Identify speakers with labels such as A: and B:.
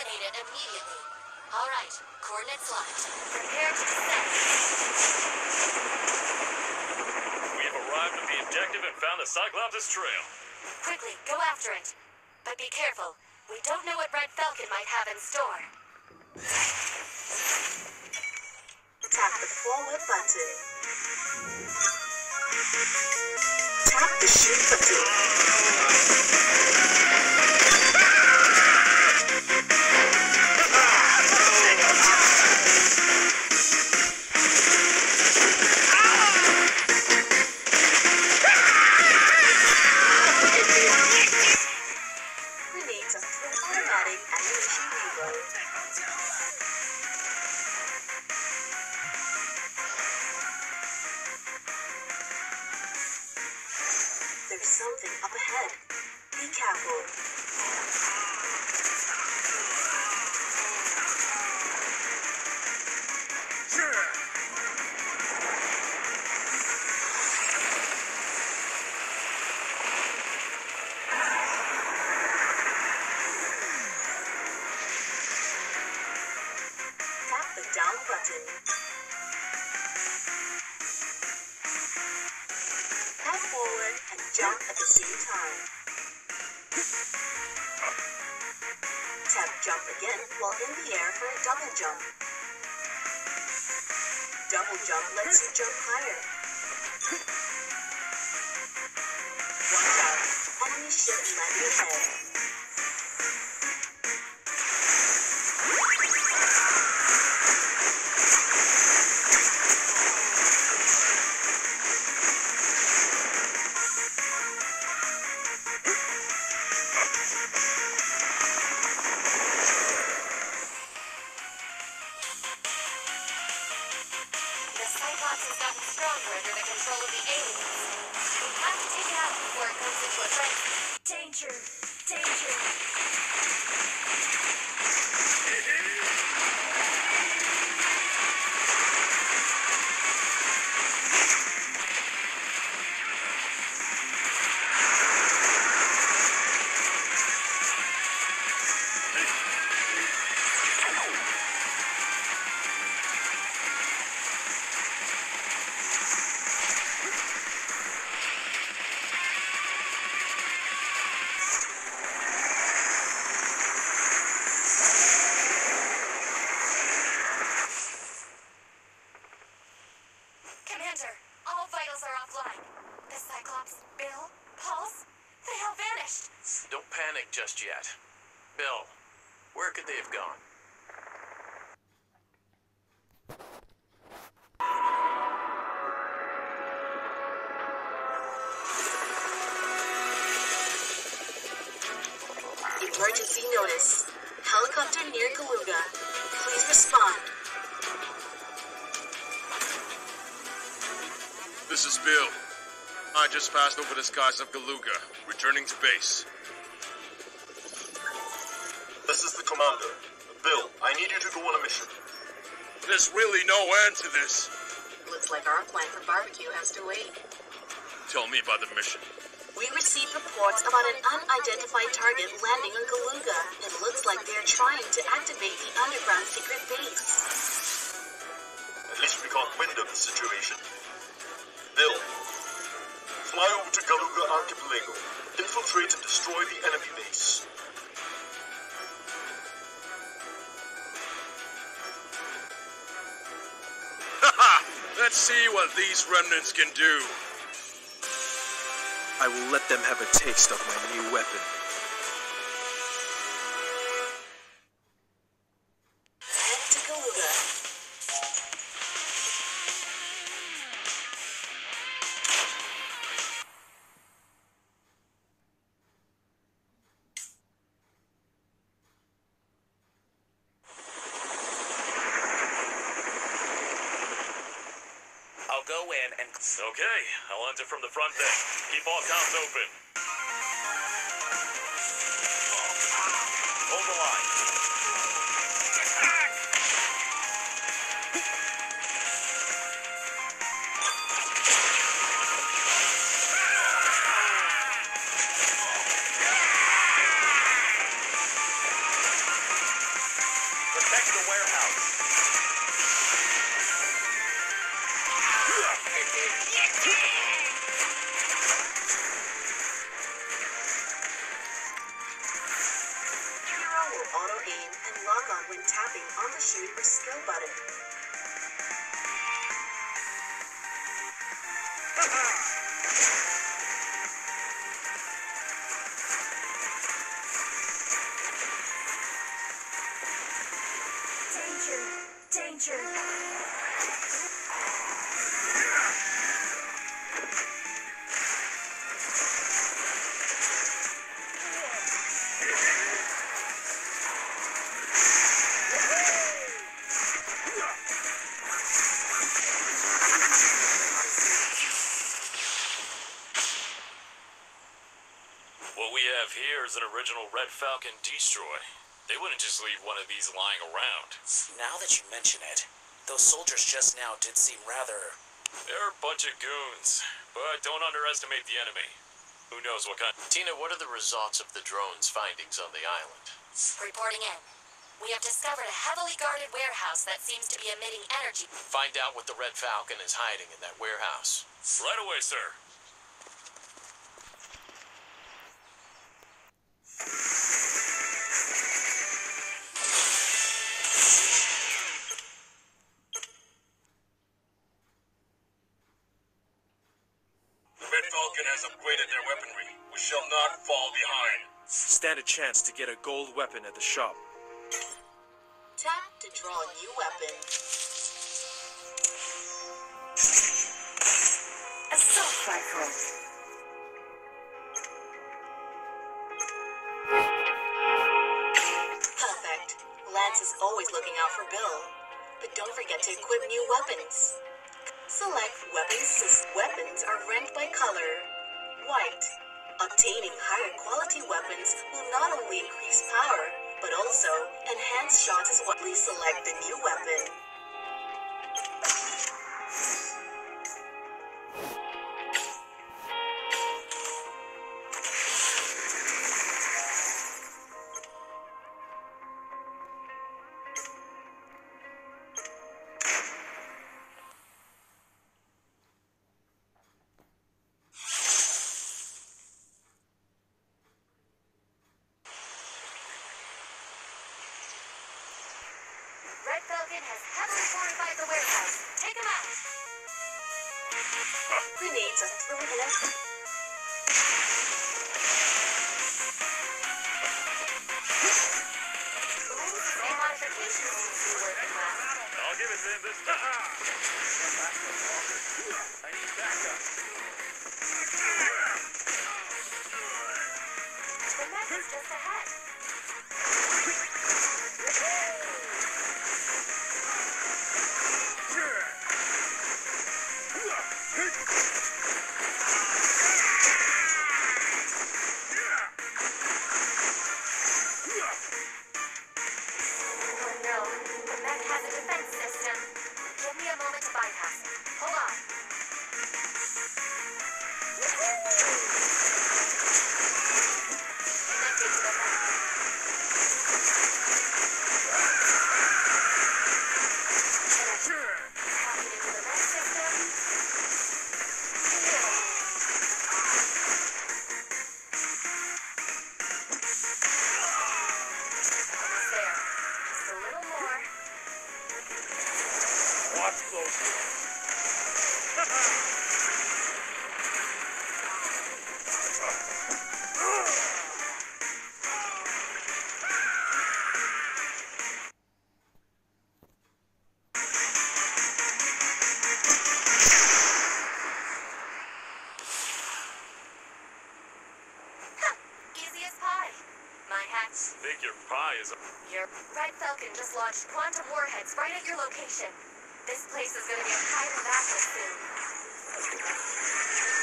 A: eliminate it immediately. All right, coordinates locked. Prepare to descend.
B: We have arrived at the objective and found the Cyclops' trail.
A: Quickly, go after it. But be careful. We don't know what Red Falcon might have in store.
C: Tap the forward button. Tap the shoot button. Grenades are full automatic ammunition reload. There's something up ahead. Be careful. Tap the down button. Tap forward and jump at the same time. Tap jump again while in the air for a double jump. Double jump lets you jump higher. Watch out, enemy ship landing ahead.
A: The Cyclops has gotten stronger under the control of the aliens. We have to take it out before it comes into a frenzy. Danger! Danger! Commander, all vitals are offline. The Cyclops, Bill, Pulse, they all vanished.
B: Don't panic just yet. Bill, where could they have gone?
C: Emergency notice. Helicopter near Galuga. Please respond.
D: This is Bill. I just passed over the skies of Galuga, returning to base.
E: This is the commander. Bill, I need you to go on a mission.
D: There's really no end to this.
C: Looks like our plan for barbecue has to wait.
D: Tell me about the mission.
C: We received reports about an unidentified target landing on Galuga. It looks like they're trying to activate the underground secret base.
E: At least we caught wind of the situation. Bill, fly over to Galuga Archipelago, infiltrate and destroy the enemy base.
D: Haha! Let's see what these remnants can do.
F: I will let them have a taste of my new weapon.
C: Head to Galuga.
B: I'll go in and... Okay, I'll enter from the front deck. Keep all comms open. Hold the line. Protect the warehouse.
C: Hero will auto-aim and log on when tapping on the shoot or skill button.
A: Danger!
B: What we have here is an original Red Falcon destroy. They wouldn't just leave one of these lying around.
G: Now that you mention it, those soldiers just now did seem rather...
B: They're a bunch of goons, but don't underestimate the enemy. Who knows what kind...
H: Tina, what are the results of the drone's findings on the island?
A: Reporting in. We have discovered a heavily guarded warehouse that seems to be emitting energy.
H: Find out what the Red Falcon is hiding in that warehouse.
B: Right away, sir.
E: Has upgraded their weaponry. We shall not fall behind.
F: Stand a chance to get a gold weapon at the shop.
C: Tap to draw a new weapon.
A: Assault rifle.
C: Perfect. Lance is always looking out for Bill. But don't forget to equip new weapons. Select weapons. Weapons are ranked by color. White. Obtaining higher quality weapons will not only increase power, but also enhance shots as well. Please select the new weapon.
A: Red Falcon has heavily fortified the warehouse. Take him out.
C: Grenades are thrown in a...
A: Any modifications seem to be working well.
B: I'll give it to him this time. I need backup.
A: The mech is just ahead.
B: Think your pie is a...
A: Your Red Falcon just launched quantum warheads right at your location. This place is going to be a private battle soon.